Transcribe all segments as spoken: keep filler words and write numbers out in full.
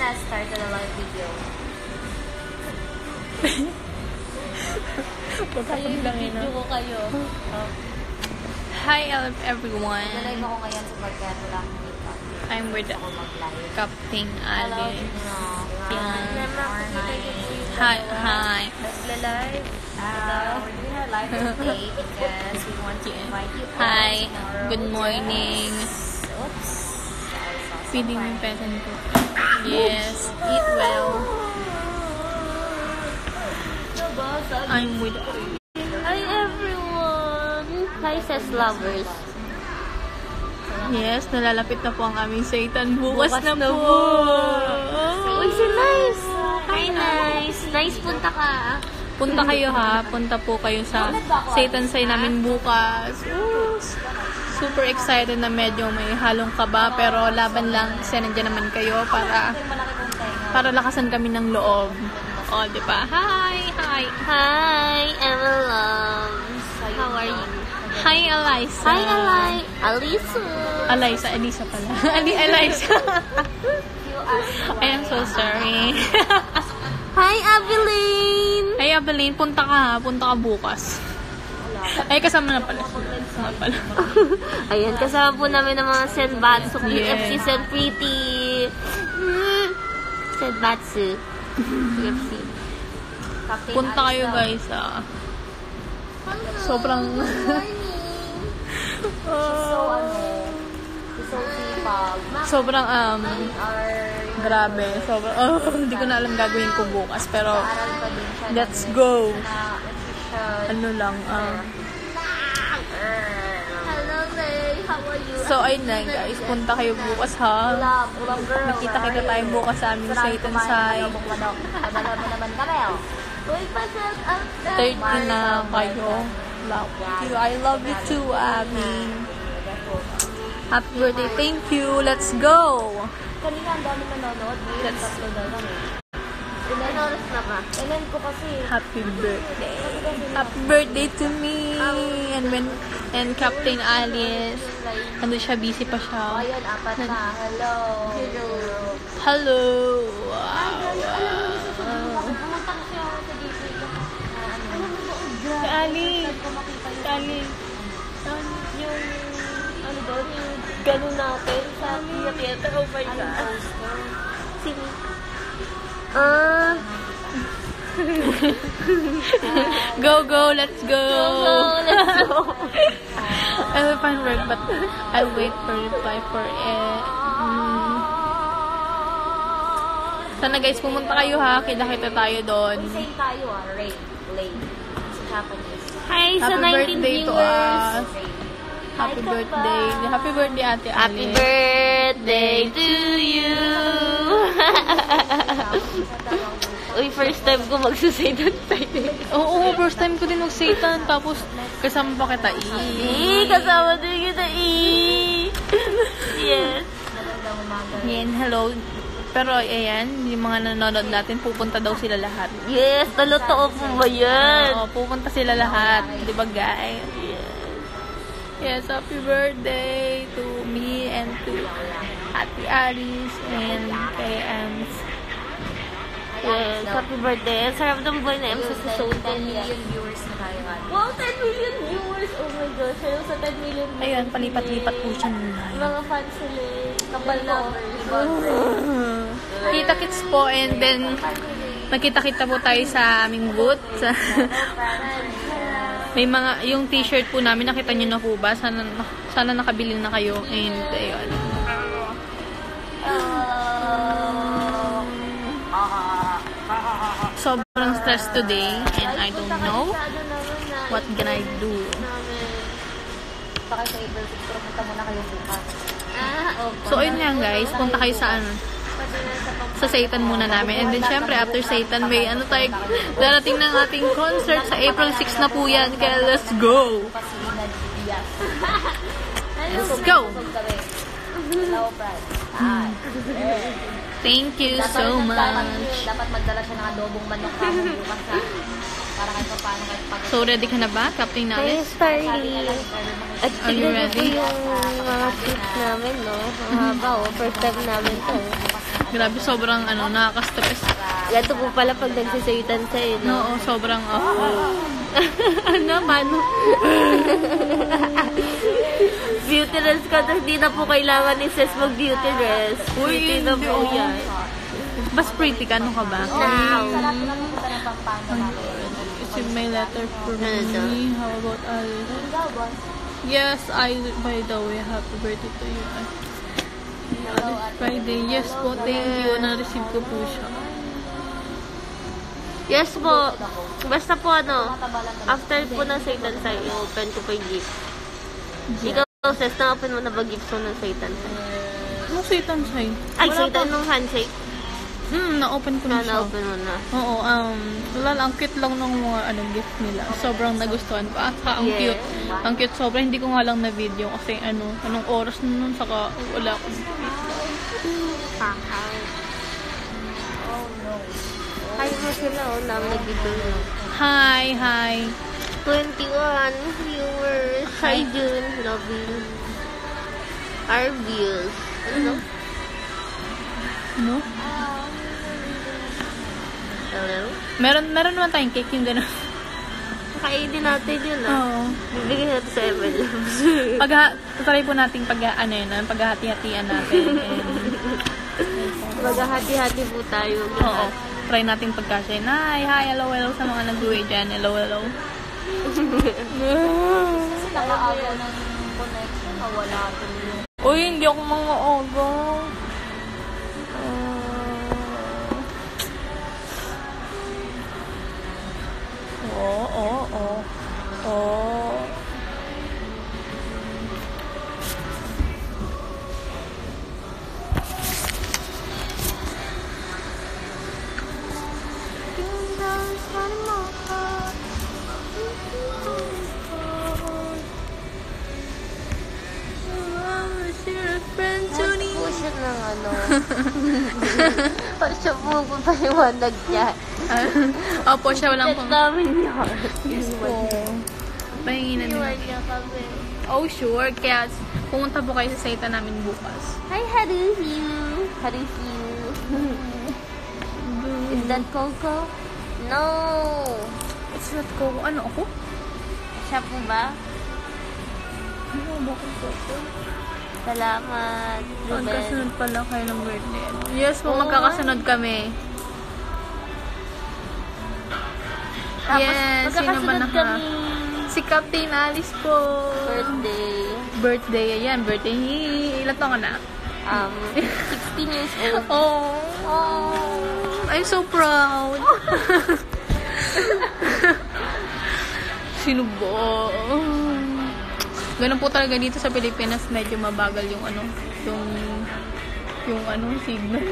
gonna start a live video. Pagkakablang ko kayo. Oh. Hi everyone. Nalive ako ngayon sa pagkat wala akong makeup. I'm with Captain Ali. Hi, hi. Nagla-live. Uh, we're doing our live today because we want to invite you all Hi. tomorrow. Good morning. Oops. Feeding yung peasant ko. Yes. Eat well. I'm with Hi everyone! Hi Ses Lovers! Yes, nalalapit na po ang aming Satan. Bukas, Bukas na, na po! po. Uy, so nice! Hi, nice! Nice, punta ka! Punta kayo ha. Punta po kayo sa Satan Sai namin bukas. Ooh, super excited na medyo may halong kaba. Pero laban lang kasi nandiyan naman kayo para para lakasan kami ng loob. O, di ba? Hi! Hi! Hi, Emma Loves! How are you? Hi, Eliza! Hi, Eli! Alisa! Eliza, Elisa pala. Ali, Eliza! I am so sorry. Hi, Abilene! Hey, Abilene, punta ka ha. Punta ka bukas. Ay, kasama na pala. Kasama pala. Ayan, kasama po namin ng mga Senbatsu. Yes. U F C Sen Pretty. Mm. Senbatsu. U F C. Punta kayo guys ah. Sobrang So, ano, so sipag. sobrang um grabe. Sobrang oh, hindi ko na alam gagawin ko bukas pero Aral pa din siya. let's go. Na official. Ano lang um Hello, Lay. How are you? so ayun na guys, punta kayo bukas ha. Love, ulang girl. Magkita-kita tayo bukas sa aming Satan Sai. Padala mo naman kami, oh. Uy, pasal out na. thirty na kayo. Love you. I love you too, Abby. Happy birthday. Thank you. Let's go. Kanina ang dami nanonood. Let's Tatlo daw lang eh. Ilan oras na ka? Ilan ko kasi. Happy birthday. Happy birthday to me. And when and Captain Alice. Ano siya, busy pa siya. O, ayun, apat na. Hello. Hello. Hello. Wow. Pumunta kasi ako sa D C. Si Ali. Si Ali. Yung, ano doon, yung gano'n natin sa theater. Oh my God. Sino? Ah. Go, go. Let's go. Go, let's go. I will find work but I'll wait for reply for it. Mm. Sana guys, pumunta kayo ha. Kita-kita tayo doon. Same tayo ah. Ray. Lay. Sa Japanese. Hi Happy sa nineteen birthday to viewers. us. Happy birthday. Happy birthday, Ate Ali. Happy birthday to you. Uy, first time ko magsusaytan Friday. Oo, first time ko din mag-Satan. Tapos, kasama pa kita. Eh, kasama din kita. Eh. Yes. Yan, hello. Pero, ayan, yung mga nanonood natin, pupunta daw sila lahat. Yes, totoo po ba yan? Oo, pupunta sila lahat. Di ba, guys? Yes, happy birthday to me and to Ate Alice and kay Ems. Yes, happy birthday. Ang sarap ng boy na M sa Soul. ten million viewers na tayo. Wow, ten million viewers! Oh my gosh, ayaw sa ten million viewers. Ayun, palipat-lipat po siya nila. Mga fans sila. Kapal na. Kita-kits po and then magkita-kita po tayo sa aming booth. May mga, yung t-shirt po namin, nakita nyo na po ba? Sana, sana nakabili na kayo. And, ayun. Sobrang stress today and I don't know what can I do. Baka sa April six, pero punta muna kayo bukas. Ah, okay. So, ayun nga guys, punta kayo sa ano, sa Satan muna namin. And then, syempre, after Satan, may ano tayo, darating ng ating concert sa April six na po yan. Kaya, let's go! Let's go! Thank you so much. Dapat magdala siya ng adobong manok pa bukas ha. Para kahit paano kahit pag... So, ready ka na ba, Captain Alice? Starly. At Are you tignan ready? ko yung mga tips namin, no? Ang haba, oh. First time namin to. Grabe, sobrang ano, nakaka-stress. Ganito po pala pag nagsisayutan sa'yo, no? Oo, sobrang awful. Ano, mano? Beauty rest ka, hindi na po kailangan ni Sis mag-beauty rest. Uy, Beauty na hindi, po oh. yan. Mas pretty ka, ano ka ba? Now. Is it my letter for Ano to? me? How about Alice? Yes, I, by the way, happy birthday to you. Alice Friday. Yes po, thank you. Na-receive ko po siya. Yes po. Basta po ano, after po ng Satan Sign, i-open ko po yung gift. Ikaw, Sis, na-open mo na ba gift mo ng Satan Sign? Anong Satan sign? Ay, Satan nung handshake. Hmm, na-open ko na Na, siya. na-open mo na. Oo, um, wala lang, ang cute lang ng mga anong gift nila. Sobrang nagustuhan ko. At saka, ang Yeah. cute. Ang cute, sobrang hindi ko nga lang na video kasi ano, anong oras na nun, saka wala akong Hi mo sila, oh, na nag-video. Hi, hi. twenty-one viewers. Hi, June. Love you. Our views. Ano? No? Hello? Meron, meron naman tayong cake yung gano'n. Kainin natin yun, ah. Oo. Bibigyan natin sa Evan Loves. Pag, try po natin pag, ano yun, ah, paghahati-hatian natin. And, Maghahati-hati po tayo. oo. Try natin pagkasya. Hi, hi, hello, hello sa mga nag-uwi dyan. Hello, hello. Kasi nakaagaw ng connection, wala ito. Uy, hindi ako mga agaw. Oo, oo, oo. Oo. Ano po siya ng ano? Para siya po paliwanag niya. Opo, siya walang pang... namin yun. Yes po. Pahingin na Iwan din. niya kami. Oh, sure. Kaya pumunta po kayo sa saita namin bukas. Hi, Haruhi. Haruhi. Is that Coco? No. It's not Coco. Ano ako? Siya po ba? Ano ba kung Coco? Salamat. Ruben. Magkasunod pala kayo ng birthday. Yes po, magkakasunod kami. Tapos, Yes, sino ba magkakasunod naka? kami. Si Captain Alice po. Birthday. Birthday, ayan. Birthday. Ilan taon ka na? Um, sixteen years old. Oh. Oh. I'm so proud. Sino ba? Ganun po talaga dito sa Pilipinas, medyo mabagal yung ano, yung yung ano, signal.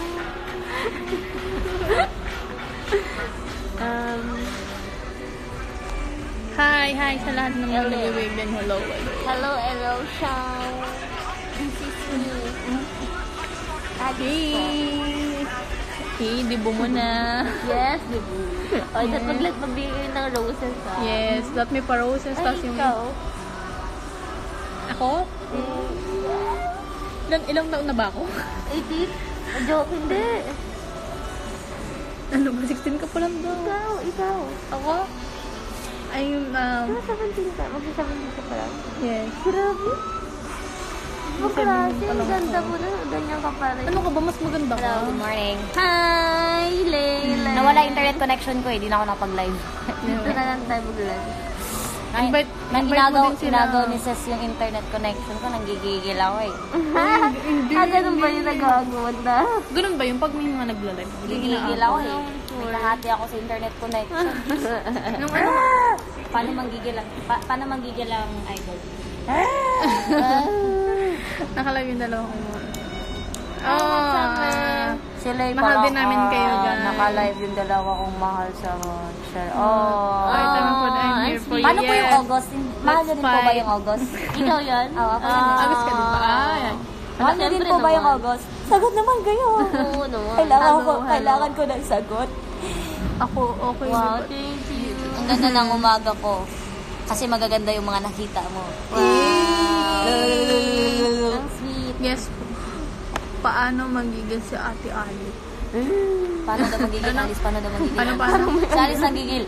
um, Hi, hi sa lahat ng mga Hello. nag-wave and hello, hello. hello, hello, Shaw. This is me. Hey! Hey, dibo mo na. Yes, diba? O, dapat maglat magbigay ng roses, ha? Yes, dot me pa roses. Ay, Tapos yung... ikaw. Ako? Ilang, ilang taon na ba ako? eighteen? Joke, hindi. Ano ba? sixteen ka pa lang daw. Ikaw, ikaw. Ako? Ay, um... Ano, seventeen ka? Mag-seventeen ka pa lang. Yes. Grabe. Magklase, ang ganda mo na. Ganyan ka pa rin. Ano ka ba? Mas maganda ka? Hello, good morning. Hi, Layla. Nawala internet connection ko eh, di na ako nakapag-live. Dito na lang tayo mag-live. Invite, Na, invite mo inagaw, din sila. inagaw ni Ses yung internet connection ko, nanggigigil ako eh. Hindi. Ah, ganun ba yung nagagawan na? Ganun ba yung pag may mga nagla-live? Nanggigigil ako eh. May nahati ako sa internet connection. Nung ano? Paano manggigil ang, pa, paano manggigil ang idol? Nakalive yung dalawa ko mo. Oh, Sila yung mahal parang, din namin kayo, ah, guys. Naka-live yung dalawa kong mahal sa share. Oh. Ay, tama po. I'm here for you. Paano po yung Yes. August? Mahal niyo din po ba five. yung August? Ikaw yan? Oo, ako Ah, yun. Agos ka din ba? Ay, ay. Mahal niyo din Siyempre po ba yung naman. August? Sagot naman kayo. Oo naman. Kailangan Hello, ko, hello. kailangan ko ng sagot. Ako, okay. Wow, diba? thank you. Ang ganda ng umaga ko. Kasi magaganda yung mga nakita mo. Ang sweet. Yes. paano magigil si Ate Alice? Paano daw magigil, Alice? Paano daw magigil? Paano, paano? Si Alice nagigil.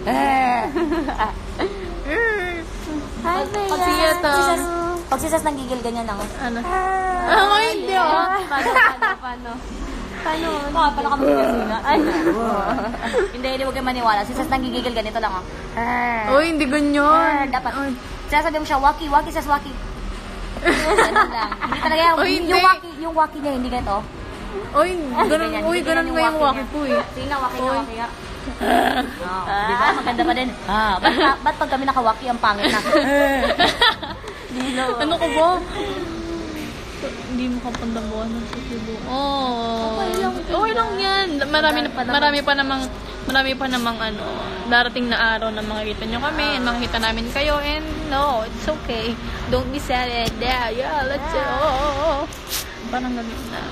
Hi, Pag Bea. sisas, sisas, pag sisas nagigil, ganyan lang. Ano? Ah, hindi oh. Paano, paano, paano? Paano? Ah, paano ka magigil sila? Ay. Hindi, hindi huwag kayo maniwala. Sisas nagigigil, ganito lang oh. Uy, hindi ganyan. Dapat. Sinasabi mo siya, waki, waki, sas, waki. Ganun lang. Hindi talaga yan. Uy, Yung hindi. waki, yung waki niya, hindi ganito. Uy, ganun, Ganyan, uy, hindi ganun ganyan nga yung waki niya. ko eh. Sige nga, waki nga, Uy. waki nga. Oh, di ba? Maganda pa din. Ah, ba't, ba't pag kami nakawaki, ang pangit na? Ano ko ba? Hindi mo kapandabuhan ng susubo. Oh. Okay lang. Okay lang yan. Marami, na, marami pa namang, marami pa namang ano, darating na araw na makikita nyo kami, and makikita namin kayo, and no, it's okay. Don't be sad. Yeah, yeah, let's go. Oh, oh, oh. Parang ganun na.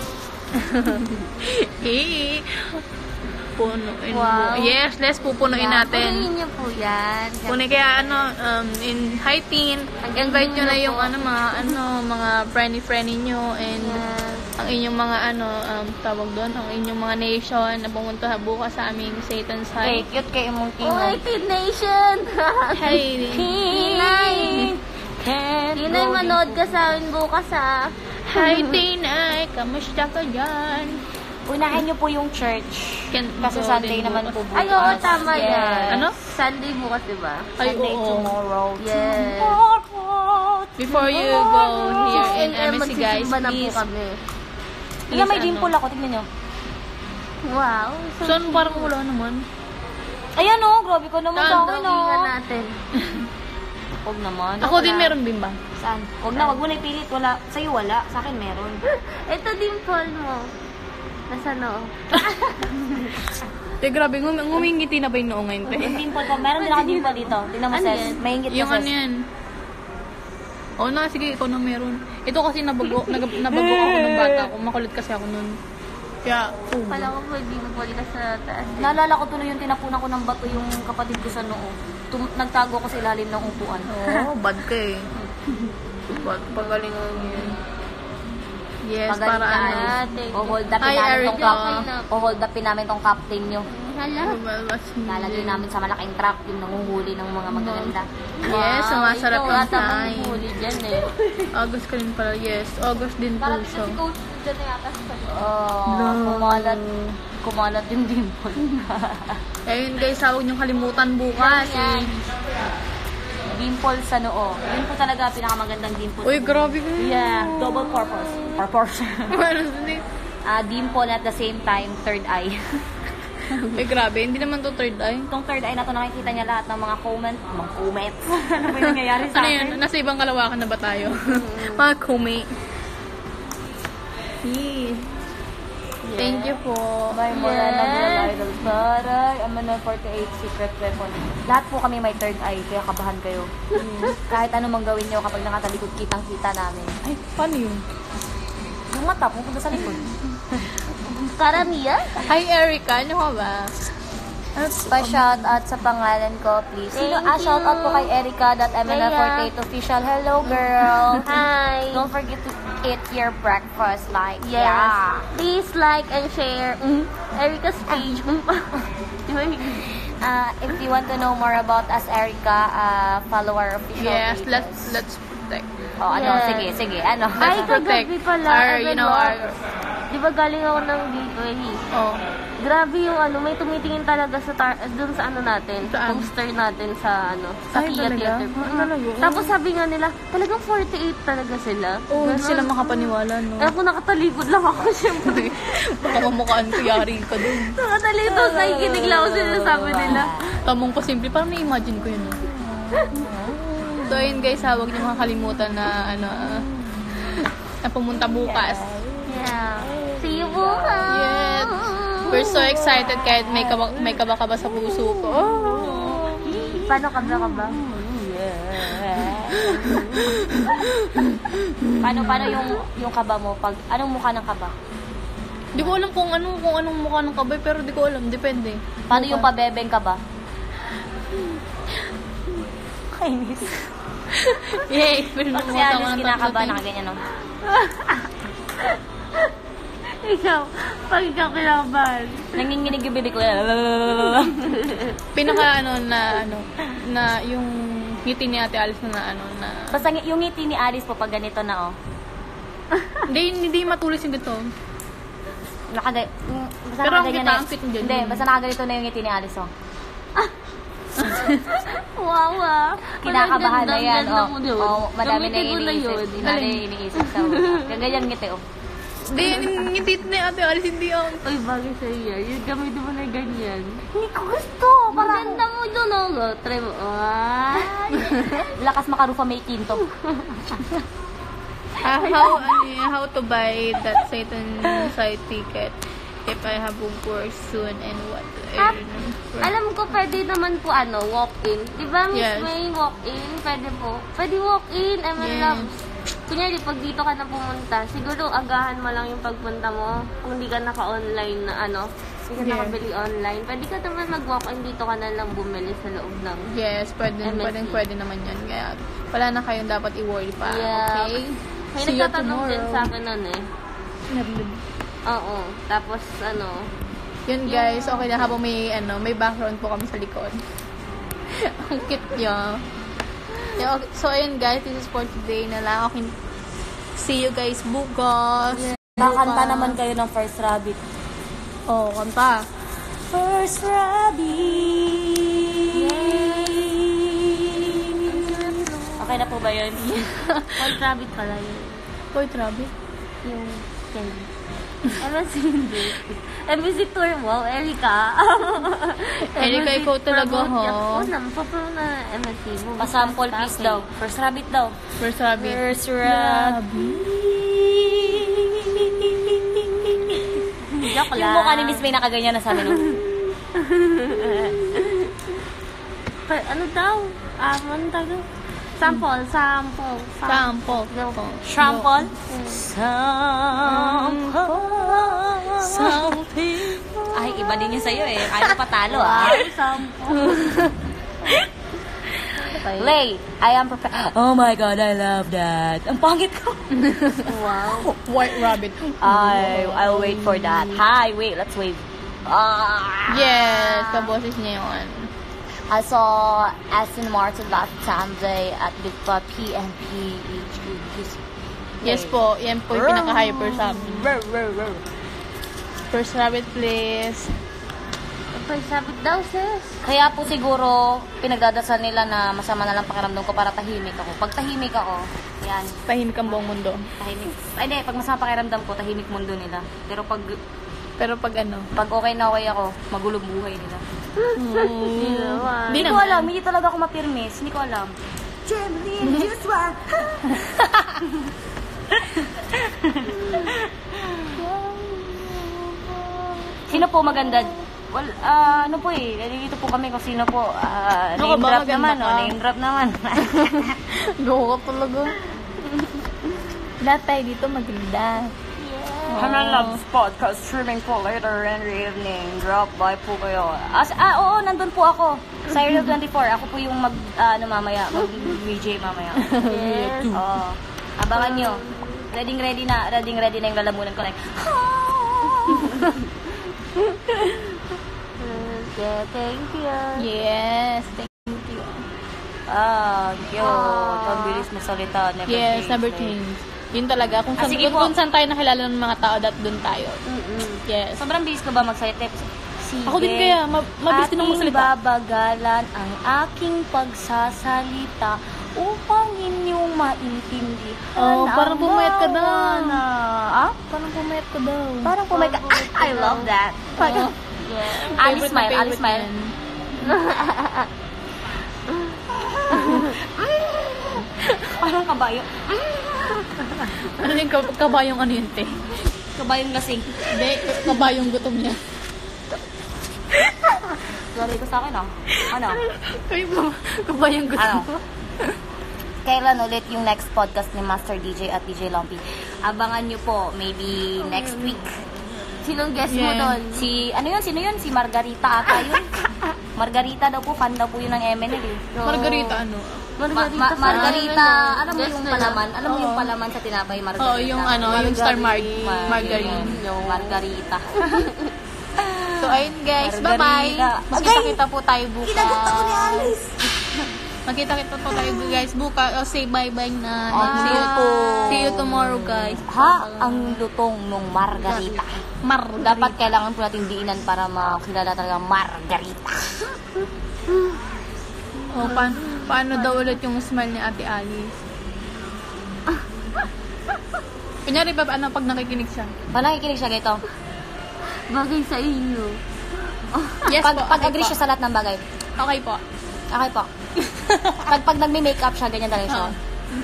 Eh. Punuin Wow. mo. Yes, let's pupunuin natin. Punuin niyo po yan. Kunin kaya ano, um, in high teen, invite nyo na yung ano, mga, ano, mga friendly-friendly nyo, and Yes. ang inyong mga ano, um, tawag doon, ang inyong mga nation na pumunta bukas sa aming Satan's Hey, High. cute kayo mong Oh, tingnan. Kid Nation! Hey, Tinay! Tinay, manood ka sa amin bukas ha. hi Tinay, kamusta ka dyan? Unahin niyo po yung church. Can, Kasi go Sunday din naman bukas. po bukas. Ay, oo, tama Yes. yan. Ano? Sunday bukas, diba? Ay, Sunday oo. tomorrow. Yes. Tomorrow. Before you go here in M S C guys, Magsisimba na po please. kami. Tingnan, may ano. dimple ako. Tingnan niyo. Wow. So, ano, parang wala naman. Ayan o, grabe ko naman sa akin o. Tandawigan natin. Huwag naman. Ako din meron din ba? Saan? Huwag na, huwag mo na ipilit. Wala. Sa'yo wala. Sa akin meron. Ito din Paul mo. Nasa noo. Eh, grabe, ngum ngumingiti na ba yung noo ngayon? te? Yung dimple ko. Meron din ako dimple dito. Tingnan mo, Ano Ses. yan? May ingit Yung ka, ano Ses. yan? Oo na, sige, ikaw na meron. Ito kasi nabago, nag, nabago ako ng bata ko. Makulit kasi ako nun. Kaya, oh. Pala ko po, hindi mo po sa taas. Naalala ko tuloy yung tinapunan ko ng bato yung kapatid ko sa noo. Tum nagtago ko sa ilalim ng upuan. Oo, bad ka eh. Bad, pagaling ang yun. Yes, Pagaling para ka, ano. Alice. O hold upin Hi, namin Erica. tong captain. O hold upin namin tong captain nyo. Hala. Lalagay namin sa malaking truck yung nanguhuli ng mga magaganda. Yes, ang masarap Ikaw ng ata time. manghuli dyan eh. August ka rin pala, yes. August din po siya. coach dyan na yata sa Oh, kumalat. Kumalat yung dimple. Ayun guys, huwag niyong kalimutan bukas. Yan. Eh. Dimple sa noo. Yun po talaga pinakamagandang dimple. Uy, grabe ka. Yeah, double purpose. Purpose. Ano din? Ah, dimple at the same time, third eye. Uy, grabe. Hindi naman to third eye. Itong third eye na to nakikita niya lahat ng mga comment, mga comments. Ano ba yung nangyayari sa Ano akin? yan? Nasa ibang kalawakan na ba tayo? Mga kume. Yeah. Thank you po. May mga Yes. nag-real idol. Taray, I'm a forty-eight secret weapon. Lahat po kami may third eye, kaya kabahan kayo. Kahit ano mang gawin nyo kapag nakatalikod, kitang-kita namin. Ay, paano yun? Yung mata, pupunta sa likod. Karamihan? Hi, Erica. Ano ka ba? Pa-shout out sa pangalan ko, please. Sino? Thank Ah, shout out you. po kay Erica that M N L forty-eight official. Hello, girl. Hi. Don't forget to eat your breakfast like Yes. yeah. Please like and share mm, Erica's page. Uh, if you want to know more about us, Erica, uh, follow our official Yes, pages. let's let's protect. Oh, ano, Yes. sige, sige, ano. Ay, Let's protect kagabi pala. our, Evan you know, Rock. our... Di ba galing ako ng gateway? Oh. Grabe yung ano, may tumitingin talaga sa tar dun sa ano natin, Saan? poster natin sa ano, sa Ay, Kia talaga? Theater. Ah, talaga? Tapos sabi nga nila, talagang forty-eight talaga sila. Oh, hindi Ganon. sila makapaniwala, no? Eh, ako nakatalikod lang ako, syempre. Baka mamukhaan ko, yari ka dun. Nakatalikod, nakikinig lang ako sila sabi nila. Tamong pa simple, parang na-imagine ko yun. No? So, ayun guys, ha, huwag niyo makakalimutan na, ano, ah, na pumunta bukas. Yeah. See you bukas! Yes. We're so excited kahit may kaba, may kaba-kaba sa puso ko. Oh. Paano ka ba ka ba? Paano, paano yung, yung kaba mo? Pag, anong mukha ng kaba? Di ko alam kung ano kung anong mukha ng kabay, pero di ko alam. Depende. Paano yung pabebeng kaba? Kainis. Yay! Pero Pag si nakuha ko Alice ng kinakaba, tatlo. nakaganyan, no? Ikaw, pag ikaw kinabahan. Nanginginig yung bibig ko. Pinaka ano na ano na yung ngiti ni Ate Alice na ano na Basta ng- yung ngiti ni Alice po pag ganito na, oh. hindi hindi matulis yung dito. Nakaga... mm, Basta Pero ang nakaganyan kita, na- ang fit dyan. Hindi, basta nakaganito na yung ngiti ni Alice, oh. Wow, ah. Kinakabahan na yan, Ganda oh. mo yun. Oh, madami na Gamitin mo na iniisip. yun. Madami na iniisip sa ulo. Ganyan ngiti, oh. Hindi, yung ngiti ni Ate Alice hindi ang Uy, bagay sa'yo yan. Yung gamitin mo na ganyan. Hindi ko gusto. Parang Maganda mo dun, oh. Try mo. Ah. lakas makarufa may kinto. Ah, how ano yun, how to buy that Satan side ticket if I have work soon and what to Ah, earn. Alam ko, pwede naman po, ano, walk-in. Di ba, Miss Yes. May, walk-in? Pwede po. Pwede walk-in. I mean, Yes. love. Kunyari, pag dito ka na pumunta, siguro agahan mo lang yung pagpunta mo. Kung di ka naka-online na, ano, di ka Yeah. nakabili online. Pwede ka naman mag-walk-in, dito ka na lang bumili sa loob ng... Yes, pwede, M S C. pwede, pwede naman yan. Kaya wala na kayong dapat i-worry pa. Yeah. Okay? May See you nagtatanong din tomorrow. sa akin nun eh. Oo. Tapos, ano, Yun guys, okay na habang may ano, may background po kami sa likod. Ang cute niya. Yeah, okay. So ayun guys, this is for today na lang. Okay. See you guys bukas. Kakanta naman kayo ng First Rabbit. Oh, kanta. First Rabbit. Okay na po ba yun? White Rabbit pala yun. Boy, Travis. Yung candy. M S C hindi. M S C tour mo, Erika. Erika, ikaw talaga, ha? Oo naman, papro na M S C mo. Pasample please daw. First Rabbit daw. First Rabbit. First Rabbit. Joke lang. Yung mukha ni Miss May nakaganyan na sa amin. oh. Pa- ano daw? Ah, ano tayo? Sample, sample, Sample. Sample? Sample. Sample. Ay, iba din yun sa'yo eh. Kaya patalo ah. Sample. Lay, I am prepared. Oh my God, I love that. Ang pangit ko. Wow. White Rabbit. I, I'll wait for that. Hi, wait, let's wait. Ah. Yes, kaboses niya yun. I saw Aston Martin last Sunday at the P M P H Q. Yes po, yan po yung pinaka-hyper sa amin. First Rabbit, please. First Rabbit daw, sis. Kaya po siguro, pinagdadasal nila na masama na lang pakiramdam ko para tahimik ako. Pag tahimik ako, yan, Tahimik ang buong mundo. tahimik. Ay, hindi, pag masama pakiramdam ko, tahimik mundo nila. Pero pag, Pero pag ano, pag okay na okay ako, magulong buhay nila. Hindi naman. Hindi Hindi ko naman. alam, hindi talaga ako mapirmis. Hindi ko alam. Sino po maganda? Well, ah, ano po eh, dito po kami kung sino po. Ah, Ano ka name ba? drop Maganda naman, ka? oh, name drop naman. loko ka talaga. Lahat tayo dito maganda. Hanan Loves Podcast streaming po later in the evening. Drop by po kayo. As, ah, oo, nandun po ako. Sa Ariel twenty-four, ako po yung mag, ah, ano mamaya, mag-V J mamaya. Yes. Oo. Abangan nyo. Ready ready na, ready ready na yung lalamunan ko. Like, Okay, thank you. Yes, thank you. ah, cute. Ang bilis mo salita. Never Yes, change, never like. change. Yun talaga. Kung Ah, saan, sige kung, po. kung saan tayo nakilala ng mga tao, dat doon tayo. Mm-mm. Yes. Sobrang bilis ko ba magsalita? Sige. Ako din kaya, ma- mabilis din ako Ating magsalita. babagalan ang aking pagsasalita upang inyong maintindihan. Oh, parang ang pumayat ka daw. bawat na. Ah? Parang pumayat ka daw. Parang pumayat ka. Ah, I love that. Parang, Yeah. Ali Favorite na smile, Ali favorite smile. yan. Parang kabayo. Ano yung kab- kabayong ano yun, te? Kabayong lasing. Hindi, kabayong gutom niya. Sorry ko sa akin ah. Ano? Ay, ba- kabayong gutom. Ano? Kailan ulit yung next podcast ni Master D J at D J Lumpy? Abangan nyo po, maybe next week. Sinong guest mo Yeah. doon? Si, ano yun? Sino yun? Si Margarita ata yun. Margarita daw po, fan daw po yun ng M N L eh. Margarita, ano? Ma- ma- margarita, alam mo yung palaman? Alam mo yung Oo. palaman sa tinapay, margarita? Oo, yung ano, yung star mar Mar- margarine. Yung margarita. So, ayun guys, bye-bye. Margarita. Magkita-kita po tayo bukas. Kinagat ako ni Alice. Magkita-kita po tayo guys bukas. O, say bye-bye na. Ang See you, luto. see you tomorrow guys. Ha? Ang lutong nung margarita. Margarita. Dapat kailangan po natin diinan para makilala talaga margarita. O, pa- paano daw ulit yung smile ni Ate Alice? Kunyari pa, ano, pag nakikinig siya? Pag nakikinig siya ganito, Bagay sa inyo. Yes pag, po. pag okay agree po. siya sa lahat ng bagay, Okay po. okay po. pag pag nagme-makeup siya, ganyan talaga siya. Oo.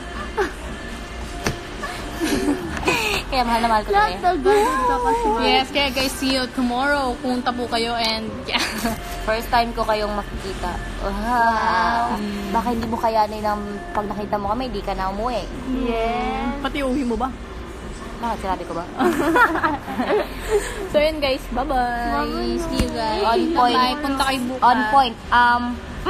Kaya mahal na mahal ko Lahat tayo. ng ganun ka kasi. Yes, kaya guys, see you tomorrow. Punta po kayo and yeah. First time ko kayong makikita. Wow. Baka hindi mo kayanin ng pag nakita mo kami, hindi ka na umuwi. Yes. Pati uwi mo ba? Bakit sinabi ko ba? So yun guys, bye-bye. Bye-bye. See you guys. On point. Bye. Punta kayo bukas. On point. Um,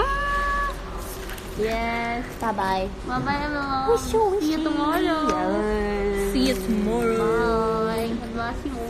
Yes. bye-bye. Bye-bye, everyone. Wish you, wish See you tomorrow. See you tomorrow. Bye. God bless you.